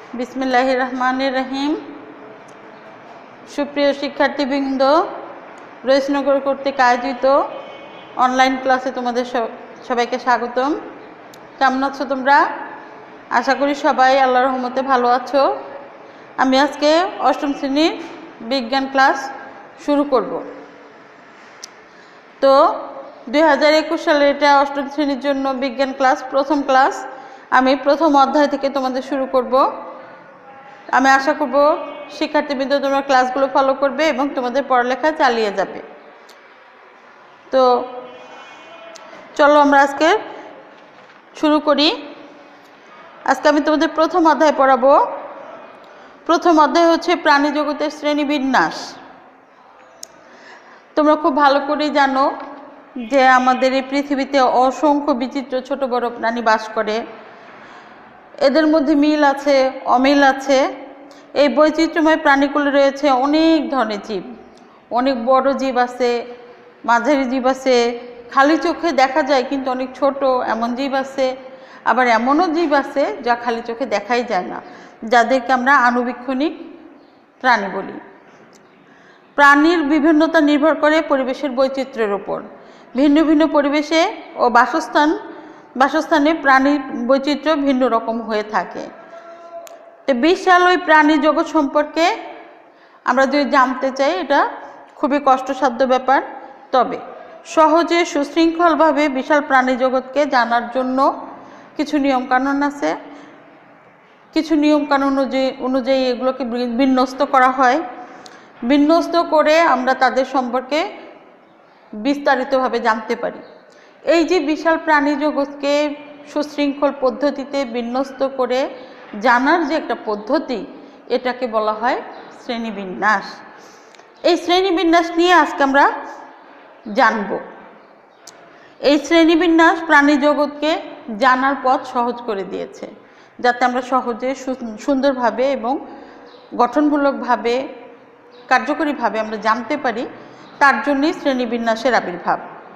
বিসমিল্লাহির রহমানির রহিম। সুপ্রিয় শিক্ষার্থীবৃন্দ, রইসনগর কর্তৃক আয়োজিত অনলাইন ক্লাসে তোমাদের সবাইকে স্বাগতম। কেমন আছো তোমরা? আশা করি সবাই আল্লাহর রহমতে ভালো আছো। আমি আজকে অষ্টম শ্রেণীর বিজ্ঞান ক্লাস শুরু করব। তো 2021 সালে এটা অষ্টম শ্রেণীর জন্য বিজ্ঞান ক্লাস, প্রথম ক্লাস। আমি প্রথম অধ্যায় থেকে তোমাদের শুরু করব। আমি আশা করব শিক্ষার্থীবৃন্দ তোমরা ক্লাসগুলো ফলো করবে এবং তোমাদের পড়ালেখা চালিয়ে যাবে। তো চলো আমরা আজকে শুরু করি। আজকে আমি তোমাদের প্রথম অধ্যায় পড়াবো। প্রথম অধ্যায় হচ্ছে প্রাণী জগতের শ্রেণীবিন্যাস। তোমরা খুব ভালো করেই জানো যে আমাদের এই পৃথিবীতে অসংখ্য বিচিত্র ছোট বড় প্রাণী বাস করে। এদের মধ্যে মিল আছে, অমিল আছে। এই বৈচিত্র্যময় প্রাণীগুলো রয়েছে অনেক ধরনের জীব। অনেক বড় জীব আছে, মাঝারি জীব আছে, খালি চোখে দেখা যায় কিন্তু অনেক ছোট এমন জীব আছে। আবার এমনও জীব আছে যা খালি চোখে দেখাই যায় না, যাদেরকে আমরা আণুবীক্ষণিক প্রাণী বলি। প্রাণীর বিভিন্নতা নির্ভর করে পরিবেশের বৈচিত্র্যের উপর। ভিন্ন ভিন্ন পরিবেশে ও বাসস্থানে প্রাণীর বৈচিত্র্য ভিন্ন রকম হয়ে থাকে। তো বিশাল ওই প্রাণী জগৎ সম্পর্কে আমরা যদি জানতে চাই, এটা খুবই কষ্টসাধ্য ব্যাপার। তবে সহজে সুশৃঙ্খলভাবে বিশাল প্রাণী জগৎকে জানার জন্য কিছু নিয়মকানুন আছে। কিছু নিয়মকানুন অনুযায়ী এগুলোকে বিন্যস্ত করা হয়। বিন্যস্ত করে আমরা তাদের সম্পর্কে বিস্তারিতভাবে জানতে পারি। এই যে বিশাল প্রাণী জগৎকে সুশৃঙ্খল পদ্ধতিতে বিন্যস্ত করে জানার যে একটা পদ্ধতি, এটাকে বলা হয় শ্রেণীবিন্যাস। এই শ্রেণীবিন্যাস নিয়ে আজকে আমরা জানব। এই শ্রেণীবিন্যাস প্রাণী জগৎকে জানার পথ সহজ করে দিয়েছে, যাতে আমরা সহজে সুন্দরভাবে এবং গঠনমূলকভাবে কার্যকরীভাবে আমরা জানতে পারি। তার জন্যই শ্রেণীবিন্যাসের আবির্ভাব।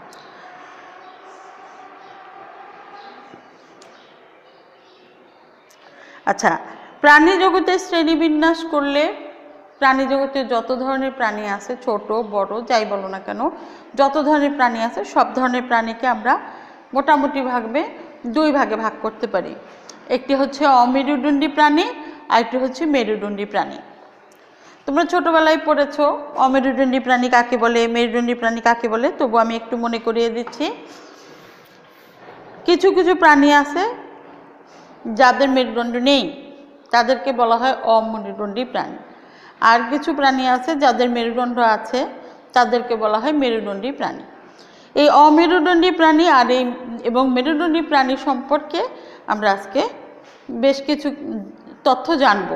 আচ্ছা, প্রাণী জগতের শ্রেণীবিন্যাস করলে প্রাণী জগতে যত ধরনের প্রাণী আছে, ছোট বড় যাই বলো না কেন, যত ধরনের প্রাণী আছে সব ধরনের প্রাণীকে আমরা মোটামুটিভাবে দুই ভাগে ভাগ করতে পারি। একটি হচ্ছে অমেরুদণ্ডী প্রাণী, আর একটি হচ্ছে মেরুদণ্ডী প্রাণী। তোমরা ছোটবেলায় পড়েছো অমেরুদণ্ডী প্রাণী কাকে বলে, মেরুদণ্ডী প্রাণী কাকে বলে। তবু আমি একটু মনে করিয়ে দিচ্ছি। কিছু কিছু প্রাণী আছে যাদের মেরুদণ্ড নেই, তাদেরকে বলা হয় অমেরুদণ্ডী প্রাণী। আর কিছু প্রাণী আছে যাদের মেরুদণ্ড আছে, তাদেরকে বলা হয় মেরুদণ্ডী প্রাণী। এই অমেরুদণ্ডী প্রাণী আর এবং মেরুদণ্ডী প্রাণী সম্পর্কে আমরা আজকে বেশ কিছু তথ্য জানব।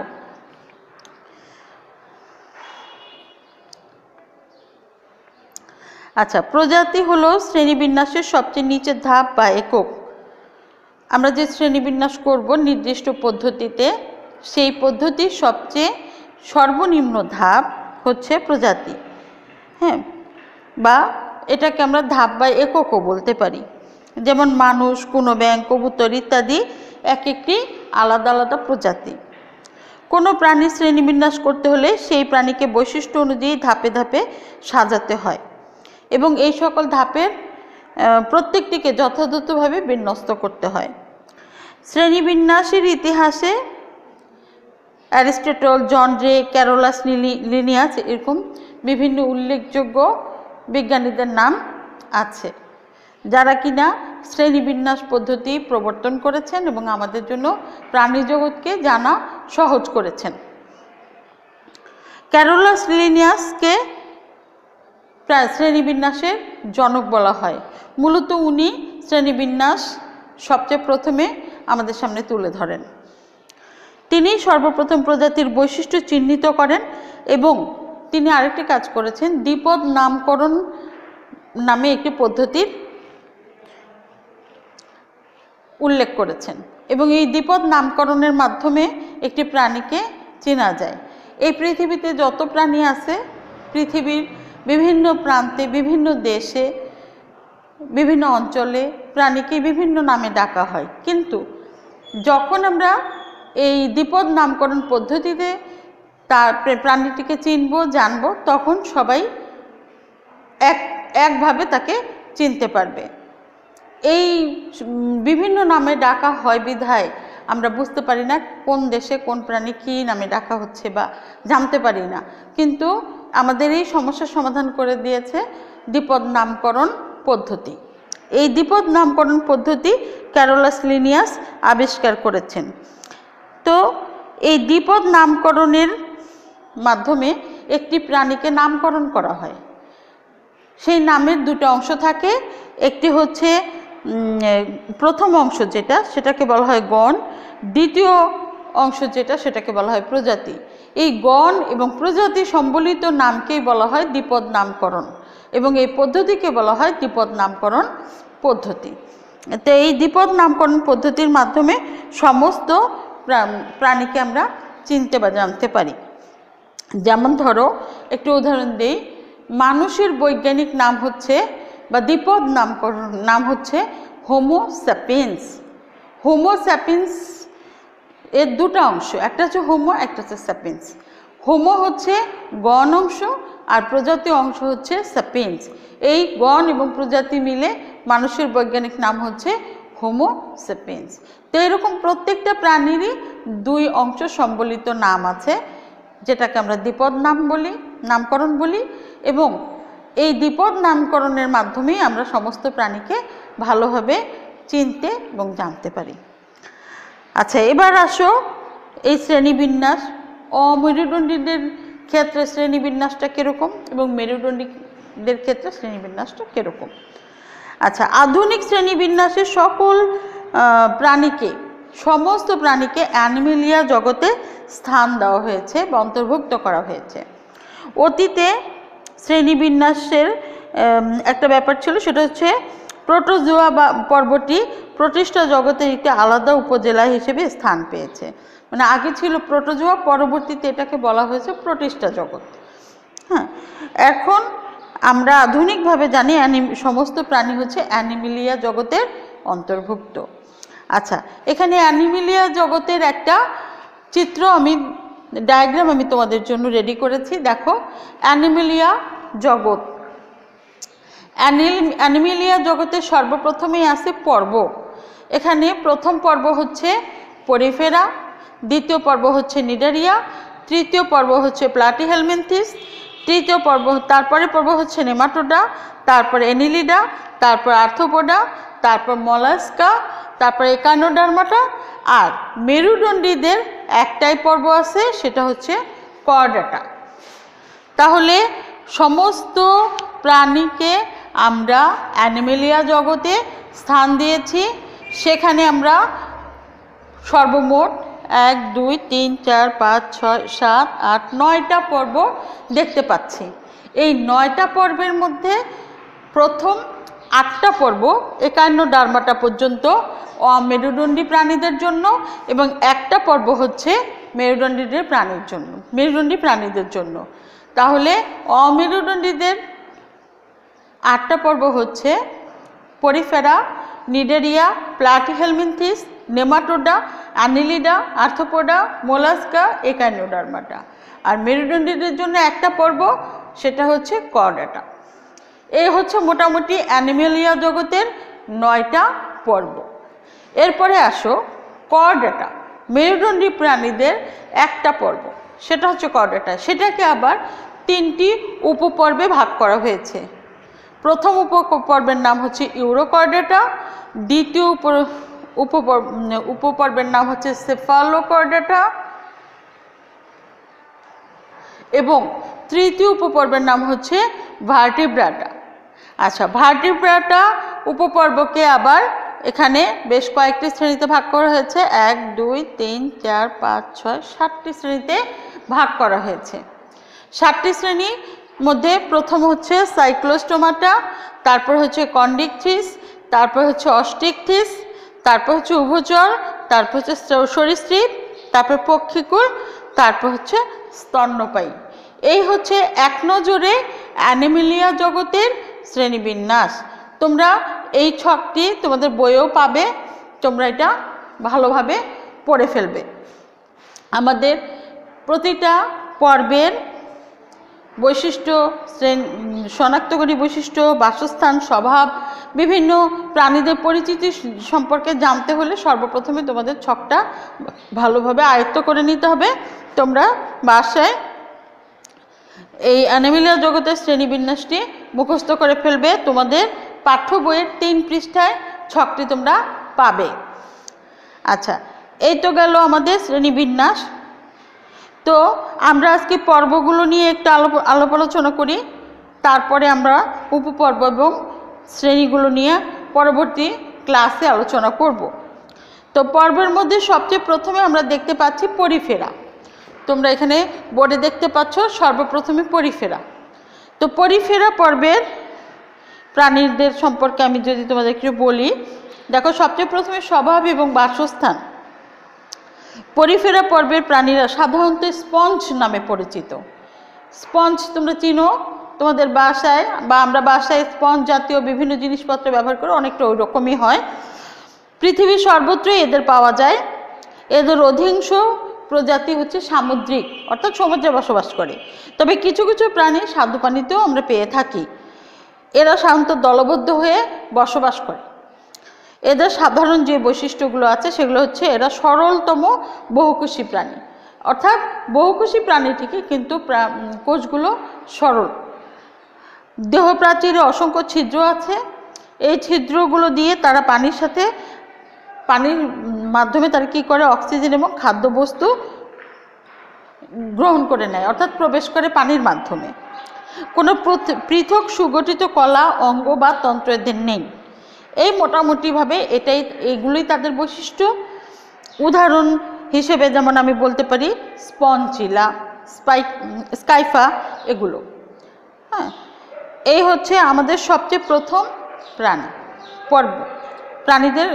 আচ্ছা, প্রজাতি হলো শ্রেণীবিন্যাসের সবচেয়ে নিচের ধাপ বা একক। আমরা যে শ্রেণীবিন্যাস করব নির্দিষ্ট পদ্ধতিতে, সেই পদ্ধতির সবচেয়ে সর্বনিম্ন ধাপ হচ্ছে প্রজাতি। হ্যাঁ, বা এটাকে আমরা ধাপ বা এককও বলতে পারি। যেমন মানুষ, কোনো ব্যাঙ, কবুতর ইত্যাদি এক একটি আলাদা আলাদা প্রজাতি। কোনো প্রাণীর শ্রেণীবিন্যাস করতে হলে সেই প্রাণীকে বৈশিষ্ট্য অনুযায়ী ধাপে ধাপে সাজাতে হয় এবং এই সকল ধাপের প্রত্যেকটিকে যথাযথভাবে বিন্যস্ত করতে হয়। শ্রেণীবিন্যাসের ইতিহাসে অ্যারিস্টটল, জন রে, ক্যারোলাস লিনিয়াস এরকম বিভিন্ন উল্লেখযোগ্য বিজ্ঞানীদের নাম আছে, যারা কিনা শ্রেণীবিন্যাস পদ্ধতি প্রবর্তন করেছেন এবং আমাদের জন্য প্রাণী জগৎকে জানা সহজ করেছেন। ক্যারোলাস লিনিয়াসকে শ্রেণীবিন্যাসের জনক বলা হয়। মূলত উনি শ্রেণীবিন্যাস সবচেয়ে প্রথমে আমাদের সামনে তুলে ধরেন। তিনি সর্বপ্রথম প্রজাতির বৈশিষ্ট্য চিহ্নিত করেন এবং তিনি আরেকটি কাজ করেছেন, দ্বিপদ নামকরণ নামে একটি পদ্ধতির উল্লেখ করেছেন এবং এই দ্বিপদ নামকরণের মাধ্যমে একটি প্রাণীকে চেনা যায়। এই পৃথিবীতে যত প্রাণী আছে, পৃথিবীর বিভিন্ন প্রান্তে, বিভিন্ন দেশে, বিভিন্ন অঞ্চলে প্রাণীকে বিভিন্ন নামে ডাকা হয়। কিন্তু যখন আমরা এই দ্বিপদ নামকরণ পদ্ধতিতে তার প্রাণীটিকে চিনব, জানব, তখন সবাই একভাবে তাকে চিনতে পারবে। এই বিভিন্ন নামে ডাকা হয় বিধায় আমরা বুঝতে পারি না কোন দেশে কোন প্রাণী কী নামে ডাকা হচ্ছে বা জানতে পারি না, কিন্তু আমাদের এই সমস্যার সমাধান করে দিয়েছে দ্বিপদ নামকরণ পদ্ধতি। এই দ্বিপদ নামকরণ পদ্ধতি ক্যারোলাস লিনিয়াস আবিষ্কার করেছেন। তো এই দ্বিপদ নামকরণের মাধ্যমে একটি প্রাণীকে নামকরণ করা হয়। সেই নামের দুটো অংশ থাকে, একটি হচ্ছে প্রথম অংশ সেটাকে বলা হয় গণ, দ্বিতীয় অংশ সেটাকে বলা হয় প্রজাতি। এই গণ এবং প্রজাতি সম্বলিত নামকেই বলা হয় দ্বিপদ নামকরণ, এবং এই পদ্ধতিকে বলা হয় দ্বিপদ নামকরণ পদ্ধতি। তো এই দ্বিপদ নামকরণ পদ্ধতির মাধ্যমে সমস্ত প্রাণীকে আমরা চিনতে বা জানতে পারি। যেমন ধরো একটু উদাহরণ দিই, মানুষের বৈজ্ঞানিক নাম হচ্ছে বা দ্বিপদ নামকরণ নাম হচ্ছে হোমো স্যাপিয়েন্স। হোমো স্যাপিয়েন্স এর দুটো অংশ, একটা হচ্ছে হোমো, একটা হচ্ছে স্যাপিয়েন্স। হোমো হচ্ছে গণ অংশ আর প্রজাতি অংশ হচ্ছে স্যাপিয়েন্স। এই গণ এবং প্রজাতি মিলে মানুষের বৈজ্ঞানিক নাম হচ্ছে হোমো স্যাপিয়েন্স। তো এরকম প্রত্যেকটা প্রাণীরই দুই অংশ সম্বলিত নাম আছে, যেটাকে আমরা দ্বিপদ নামকরণ বলি, এবং এই দ্বিপদ নামকরণের মাধ্যমেই আমরা সমস্ত প্রাণীকে ভালোভাবে চিনতে এবং জানতে পারি। আচ্ছা, এবার আসো এই শ্রেণীবিন্যাস। অমেরুদণ্ডীদের ক্ষেত্রে শ্রেণীবিন্যাসটা কীরকম এবং মেরুদণ্ডীদের ক্ষেত্রে শ্রেণীবিন্যাসটা কীরকম। আচ্ছা, আধুনিক শ্রেণীবিন্যাসে সমস্ত প্রাণীকে অ্যানিমেলিয়া জগতে স্থান দেওয়া হয়েছে বা অন্তর্ভুক্ত করা হয়েছে। অতীতে শ্রেণীবিন্যাসের একটা ব্যাপার ছিল, সেটা হচ্ছে প্রোটোজোয়া পর্বটি প্রতিষ্ঠা জগতের একটি আলাদা উপজেলা হিসেবে স্থান পেয়েছে। মানে আগে ছিল প্রোটোজোয়া, পরবর্তীতে এটাকে বলা হয়েছে প্রতিষ্ঠা জগৎ। হ্যাঁ, এখন আমরা আধুনিকভাবে জানি সমস্ত প্রাণী হচ্ছে অ্যানিমেলিয়া জগতের অন্তর্ভুক্ত। আচ্ছা, এখানে অ্যানিমেলিয়া জগতের একটা ডায়াগ্রাম আমি তোমাদের জন্য রেডি করেছি। দেখো, অ্যানিমেলিয়া জগৎ। অ্যানিমেলিয়া জগতের সর্বপ্রথমেই আছে পর্ব। এখানে প্রথম পর্ব হচ্ছে পরিফেরা, দ্বিতীয় পর্ব হচ্ছে নিডারিয়া, তৃতীয় পর্ব হচ্ছে প্লাটিহেলমিনথিস, তারপরে পর্ব হচ্ছে নেমাটোডা, তারপর এনিলিডা, তারপর আর্থ্রোপোডা, তারপর মলাস্কা, তারপর একানোডার্মাটা। আর মেরুদণ্ডীদের একটাই পর্ব আছে, সেটা হচ্ছে কর্ডাটা। তাহলে সমস্ত প্রাণীকে আমরা অ্যানিমেলিয়া জগতে স্থান দিয়েছি। সেখানে আমরা সর্বমোট 1, 2, 3, 4, 5, 6, 7, 8, 9টা পর্ব দেখতে পাচ্ছি। এই 9টা পর্বের মধ্যে প্রথম 8টা পর্ব একানোডার্মাটা পর্যন্ত অমেরুদণ্ডী প্রাণীদের জন্য, এবং একটা পর্ব হচ্ছে মেরুদণ্ডী প্রাণীদের জন্য। তাহলে অমেরুদণ্ডীদের 8টা পর্ব হচ্ছে Porifera, Cnidaria, Platyhelminthes, Nematoda, Annelida, Arthropoda, Mollusca, Echinodermata. আর মেরুদণ্ডীদের জন্য একটা পর্ব, সেটা হচ্ছে কর্ডাটা। এই হচ্ছে মোটামুটি অ্যানিমেলিয়া জগতের 9টা পর্ব। এরপরে আসো কর্ডাটা, মেরুদণ্ডী প্রাণীদের একটা পর্ব, সেটা হচ্ছে কর্ডাটা। সেটাকে আবার 3টি উপপর্বে ভাগ করা হয়েছে। প্রথম উপপর্বের নাম হচ্ছে ইউরোকর্ডাটা, দ্বিতীয় উপপর্বের নাম হচ্ছে সেফালোকর্ডাটা, এবং তৃতীয় উপপর্বের নাম হচ্ছে ভার্টিব্রাটা। আচ্ছা, ভার্টিব্রাটা উপপর্বকে আবার এখানে বেশ কয়েকটি শ্রেণীতে ভাগ করা হয়েছে। 1, 2, 3, 4, 5, 6, 7টি শ্রেণীতে ভাগ করা হয়েছে। 7টি শ্রেণীর মধ্যে প্রথম হচ্ছে সাইক্লোস্টোমাটা, তারপর হচ্ছে কন্ডিকথিস, তারপর হচ্ছে অস্টিকথিস, তারপর হচ্ছে উভচর, তারপর হচ্ছে সরীসৃপ, তারপর পক্ষীকুল, তারপর হচ্ছে স্তন্যপায়ী। এই হচ্ছে এক নজরে অ্যানিমেলিয়া জগতের শ্রেণীবিন্যাস। তোমরা এই ছকটি তোমাদের বইয়েও পাবে, তোমরা এটা ভালোভাবে পড়ে ফেলবে। আমাদের প্রতিটা পর্বের বৈশিষ্ট্য, শনাক্তকারী বৈশিষ্ট্য, বাসস্থান, স্বভাব, বিভিন্ন প্রাণীদের পরিচিতি সম্পর্কে জানতে হলে সর্বপ্রথমে তোমাদের ছকটা ভালোভাবে আয়ত্ত করে নিতে হবে। তোমরা বাসায় এই অ্যানিমেলিয়া জগতের শ্রেণীবিন্যাসটি মুখস্থ করে ফেলবে। তোমাদের পাঠ্য বইয়ের 3 পৃষ্ঠায় ছকটি তোমরা পাবে। আচ্ছা, এই তো গেল আমাদের শ্রেণীবিন্যাস। তো আমরা আজকে পর্বগুলো নিয়ে একটু আলাপ আলোচনা করি, তারপরে আমরা উপপর্ব এবং শ্রেণীগুলো নিয়ে পরবর্তী ক্লাসে আলোচনা করব। তো পর্বের মধ্যে সবচেয়ে প্রথমে আমরা দেখতে পাচ্ছি পরিফেরা। তোমরা এখানে বোর্ডে দেখতে পাচ্ছ সর্বপ্রথমে পরিফেরা। তো পরিফেরা পর্বের প্রাণীদের সম্পর্কে আমি যদি তোমাদের একটু বলি, দেখো সবচেয়ে প্রথমে স্বভাব এবং বাসস্থান। পরিফেরা পর্বের প্রাণীরা সাধারণত স্পঞ্জ নামে পরিচিত। স্পঞ্জ তোমরা চিনো, তোমাদের বাসায় বা আমরা বাসায় স্পঞ্জ জাতীয় বিভিন্ন জিনিসপত্র ব্যবহার করে অনেকটা ওই রকমই হয়। পৃথিবীর সর্বত্রই এদের পাওয়া যায়। এদের অধিকাংশ প্রজাতি হচ্ছে সামুদ্রিক, অর্থাৎ সমুদ্রে বসবাস করে। তবে কিছু কিছু প্রাণী স্বাদু পানিতেও আমরা পেয়ে থাকি। এরা সাধারণত দলবদ্ধ হয়ে বসবাস করে। এদের সাধারণ যে বৈশিষ্ট্যগুলো আছে সেগুলো হচ্ছে এরা সরলতম বহুকোষী প্রাণী, অর্থাৎ বহুকোষী প্রাণী ঠিকই, কিন্তু কোষগুলো সরল। দেহপ্রাচীরে অসংখ্য ছিদ্র আছে। এই ছিদ্রগুলো দিয়ে তারা পানির মাধ্যমে তারা কী করে, অক্সিজেন এবং খাদ্যবস্তু গ্রহণ করে নেয়, অর্থাৎ প্রবেশ করে পানির মাধ্যমে। কোনো পৃথক সুগঠিত কলা, অঙ্গ বা তন্ত্র এদের নেই। এই মোটামুটিভাবে এইগুলোই তাদের বৈশিষ্ট্য। উদাহরণ হিসেবে যেমন আমি বলতে পারি স্পঞ্জিলা, স্কাইফা, এগুলো। হ্যাঁ, এই হচ্ছে আমাদের সবচেয়ে প্রথম পর্ব প্রাণীদের,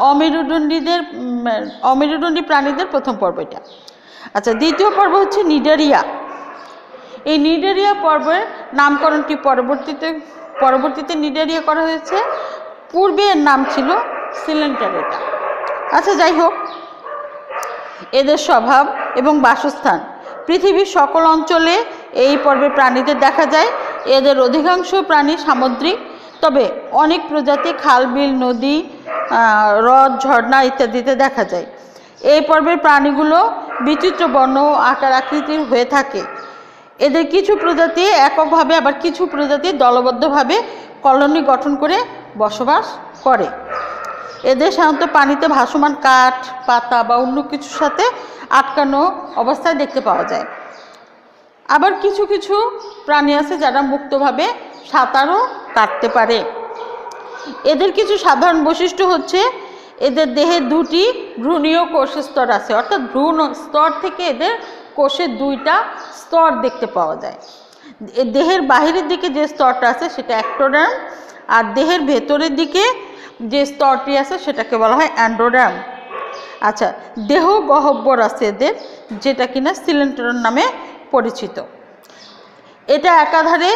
অমেরুদণ্ডী প্রাণীদের প্রথম পর্ব এটা। আচ্ছা, দ্বিতীয় পর্ব হচ্ছে নিডারিয়া। এই নিডারিয়া পর্বের নামকরণটি পরবর্তীতে নিডারিয়া করা হয়েছে। পূর্বে এর নাম ছিল সিলেন্টারেটা। আচ্ছা, যাই হোক, এদের স্বভাব এবং বাসস্থান পৃথিবীর সকল অঞ্চলে এই পর্বের প্রাণীদের দেখা যায়। এদের অধিকাংশ প্রাণী সামুদ্রিক, তবে অনেক প্রজাতি খাল, বিল, নদী, হ্রদ, ঝর্ণা ইত্যাদিতে দেখা যায়। এই পর্বের প্রাণীগুলো বিচিত্র বর্ণ ও আকার আকৃতির হয়ে থাকে। এদের কিছু প্রজাতি এককভাবে, আবার কিছু প্রজাতি দলবদ্ধভাবে কলোনি গঠন করে বসবাস করে। এদের সাধারণত পানিতে ভাসমান কাঠ, পাতা বা অন্য কিছুর সাথে আটকানো অবস্থায় দেখতে পাওয়া যায়। আবার কিছু কিছু প্রাণী আছে যারা মুক্তভাবে সাঁতারও কাটতে পারে। এদের কিছু সাধারণ বৈশিষ্ট্য হচ্ছে এদের দেহে 2টি ভ্রূণীয় কোষের স্তর আছে, অর্থাৎ ভ্রূণ স্তর থেকে এদের কোষের 2টা স্তর দেখতে পাওয়া যায়। দেহের বাহিরের দিকে যে স্তরটা আছে সেটা অ্যাক্টোডার্ম, আর দেহের ভেতরের দিকে যে স্তরটি আছে সেটাকে বলা হয় অ্যান্ডোডার্ম। আচ্ছা, দেহ গহ্বর আছে এদের, যেটা কিনা সিলেন্টারন নামে পরিচিত। এটা একাধারে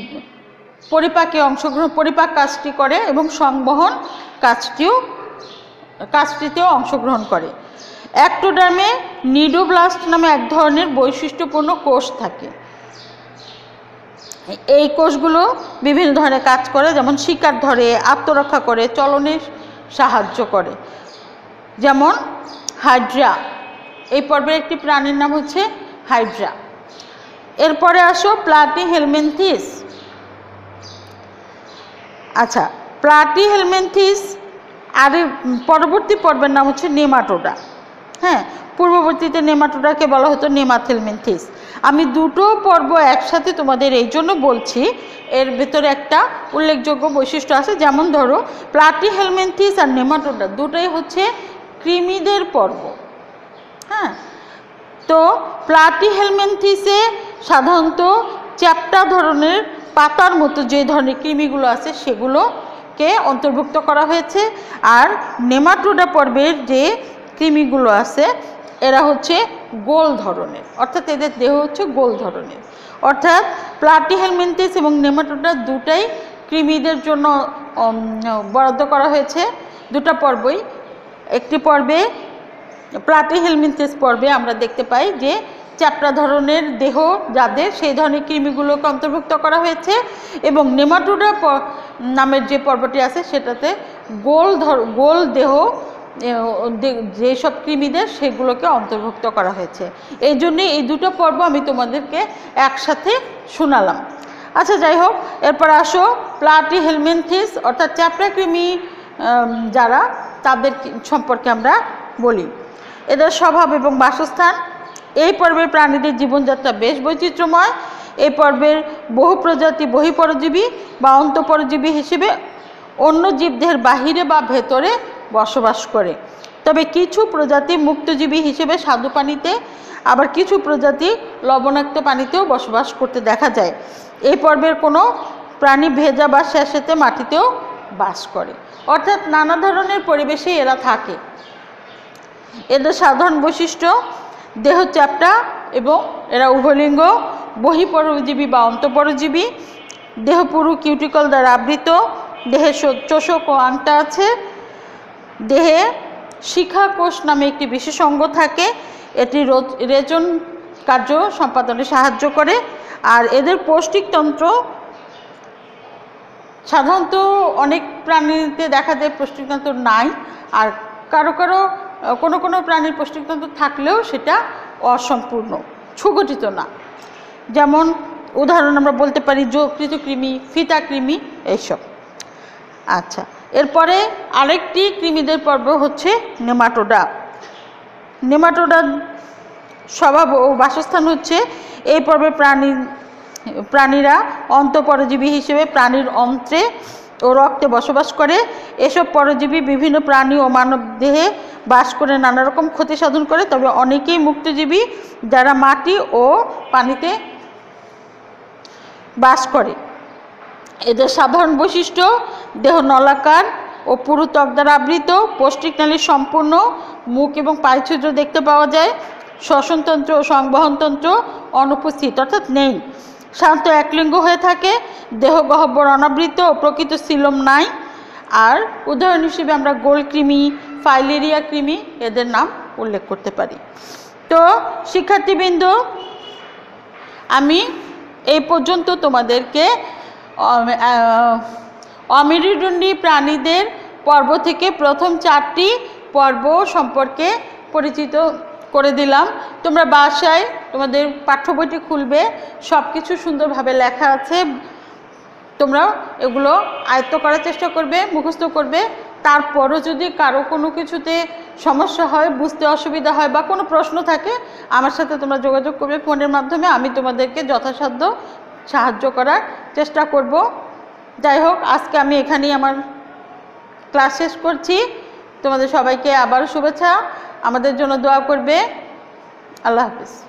পরিপাক কাজটি করে এবং সংবহন কাজটিতেও অংশগ্রহণ করে। অ্যাক্টোডার্মে নিডোব্লাস্ট নামে এক ধরনের বৈশিষ্ট্যপূর্ণ কোষ থাকে। এই কোষগুলো বিভিন্ন ধরনের কাজ করে, যেমন শিকার ধরে, আত্মরক্ষা করে, চলনে সাহায্য করে। যেমন হাইড্রা, এই পর্বের একটি প্রাণীর নাম হচ্ছে হাইড্রা। এরপরে আসো প্লাটিহেলমিনথিস। আচ্ছা, প্লাটিহেলমিনথিস আর পরবর্তী পর্বের নাম হচ্ছে নেমাটোডা। হ্যাঁ, পূর্ববর্তীতে নেমাটোডাকে বলা হতো নেমাথেলমিনথিস। আমি দুটো পর্ব একসাথে তোমাদের এই জন্য বলছি, এর ভেতরে একটা উল্লেখযোগ্য বৈশিষ্ট্য আছে। যেমন ধরো, প্লাটিহেলমিনথিস আর নেমাটোডা দুটোই হচ্ছে কৃমিদের পর্ব। হ্যাঁ, তো প্লাটিহেলমিনথিসে সাধারণত চ্যাপ্টা ধরনের পাতার মতো যে ধরনের কৃমিগুলো আছে সেগুলোকে অন্তর্ভুক্ত করা হয়েছে। আর নেমাটোডা পর্বের যে কৃমিগুলো আছে এরা হচ্ছে গোল ধরনের, অর্থাৎ এদের দেহ হচ্ছে গোল ধরনের। অর্থাৎ প্লাটিহেলমিনথিস এবং নেমাটোডা দুটাই কৃমিদের জন্য বরাদ্দ করা হয়েছে, দুটো পর্বই। একটি পর্বে প্লাটিহেলমিনথেস পর্বে আমরা দেখতে পাই যে চ্যাপ্টা ধরনের দেহ যাদের সেই ধরনের কৃমিগুলোকে অন্তর্ভুক্ত করা হয়েছে, এবং নেমাটোডা নামের যে পর্বটি আছে সেটাতে গোল দেহ যেসব কৃমিদের সেগুলোকে অন্তর্ভুক্ত করা হয়েছে। এই জন্যে এই দুটো পর্ব আমি তোমাদেরকে একসাথে শোনালাম। আচ্ছা, যাই হোক, এরপর আসো প্লাটিহেলমিনথেস অর্থাৎ চ্যাপ্টা কৃমি যারা, তাদের সম্পর্কে আমরা বলি। এদের স্বভাব এবং বাসস্থান। এই পর্বের প্রাণীদের জীবনযাত্রা বেশ বৈচিত্র্যময়। এই পর্বের বহু প্রজাতি বহিঃপরজীবী বা অন্তঃপরজীবী হিসেবে অন্য জীবদেহের বাহিরে বা ভেতরে বসবাস করে। তবে কিছু প্রজাতি মুক্তজীবী হিসেবে স্বাদু পানিতে, আবার কিছু প্রজাতি লবণাক্ত পানিতেও বসবাস করতে দেখা যায়। এই পর্বের কোনো প্রাণী ভেজা বা স্যাঁতসেঁতে মাটিতেও বাস করে, অর্থাৎ নানা ধরনের পরিবেশে এরা থাকে। এদের সাধারণ বৈশিষ্ট্য: দেহ চ্যাপ্টা এবং এরা উভয়লিঙ্গ, বহিঃপরজীবী বা অন্তঃপরজীবী, দেহ পুরু কিউটিকল দ্বারা আবৃত, দেহে চোষক ও আংটা আছে, দেহে শিখা কোষ নামে একটি বিশেষ অঙ্গ থাকে, এটি রেচন কার্য সম্পাদনে সাহায্য করে। আর এদের পৌষ্টিকতন্ত্র, সাধারণত অনেক প্রাণীতে দেখা যায় পৌষ্টিকতন্ত্র নাই, আর কোনো প্রাণীর পৌষ্টিকতন্ত্র থাকলেও সেটা অসম্পূর্ণ, সুগঠিত না। যেমন উদাহরণ আমরা বলতে পারি যকৃত কৃমি, ফিতা কৃমি, এইসব। আচ্ছা, এরপরে আরেকটি কৃমিদের পর্ব হচ্ছে নেমাটোডা। নেমাটোডার স্বভাব ও বাসস্থান হচ্ছে, এই পর্বের প্রাণীরা অন্তঃপরজীবী হিসেবে প্রাণীর অন্ত্রে ও রক্তে বসবাস করে। এসব পরজীবী বিভিন্ন প্রাণী ও মানব দেহে বাস করে নানা রকম ক্ষতি সাধন করে। তবে অনেকেই মুক্তজীবী যারা মাটি ও পানিতে বাস করে। এদের সাধারণ বৈশিষ্ট্য: দেহ নলাকার ও পুরু ত্বক দ্বারা আবৃত, পৌষ্টিকনালী সম্পূর্ণ, মুখ এবং পায়ছিদ্র দেখতে পাওয়া যায়, শ্বসনতন্ত্র ও সংবহনতন্ত্র অনুপস্থিত অর্থাৎ নেই, সাধারণত একলিঙ্গ হয়ে থাকে, দেহ গহ্বর অনাবৃত ও প্রকৃত সিলোম নাই। আর উদাহরণ হিসেবে আমরা গোল কৃমি, ফাইলেরিয়া কৃমি এদের নাম উল্লেখ করতে পারি। তো শিক্ষার্থীবৃন্দ, আমি এই পর্যন্ত তোমাদেরকে অমেরুদণ্ডী প্রাণীদের পর্ব থেকে প্রথম 4টি পর্ব সম্পর্কে পরিচিত করে দিলাম। তোমরা বাসায় তোমাদের পাঠ্য বইটি খুলবে, সব কিছু সুন্দরভাবে লেখা আছে, তোমরা এগুলো আয়ত্ত করার চেষ্টা করবে, মুখস্থ করবে। তারপরও যদি কারো কোনো কিছুতে সমস্যা হয়, বুঝতে অসুবিধা হয় বা কোনো প্রশ্ন থাকে, আমার সাথে তোমরা যোগাযোগ করবে ফোনের মাধ্যমে, আমি তোমাদেরকে যথাসাধ্য সাহায্য করার চেষ্টা করব। যাই হোক, আজকে আমি এখানেই আমার ক্লাস শেষ করছি। তোমাদের সবাইকে আবারও শুভেচ্ছা, আমাদের জন্য দোয়া করবে। আল্লাহ হাফিজ।